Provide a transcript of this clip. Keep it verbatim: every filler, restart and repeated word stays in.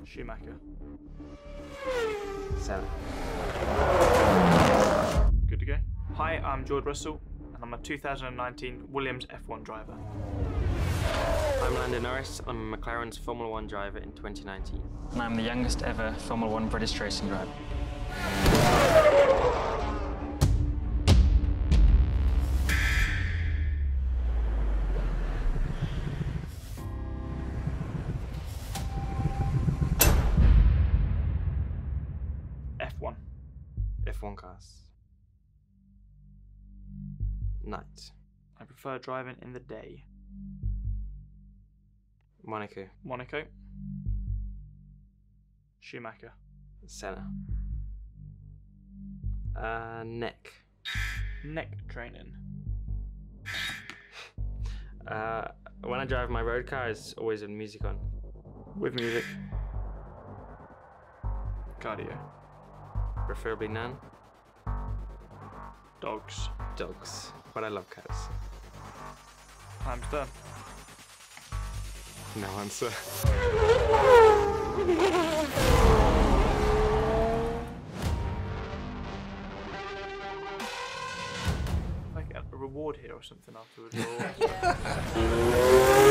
Schumacher. Senna. Good to go. Hi, I'm George Russell, and I'm a two thousand nineteen Williams F one driver. I'm Lando Norris. I'm McLaren's Formula One driver in twenty nineteen. And I'm the youngest ever Formula One British racing driver. F one. F one cars. Night. I prefer driving in the day. Monaco. Monaco. Schumacher. Senna. Uh, neck. Neck training. Uh, when I drive my road car, it's always with music on. With music. Cardio. Preferably none. Dogs. Dogs. But I love cats. Time's done. No answer. Like a reward here or something afterwards. Or...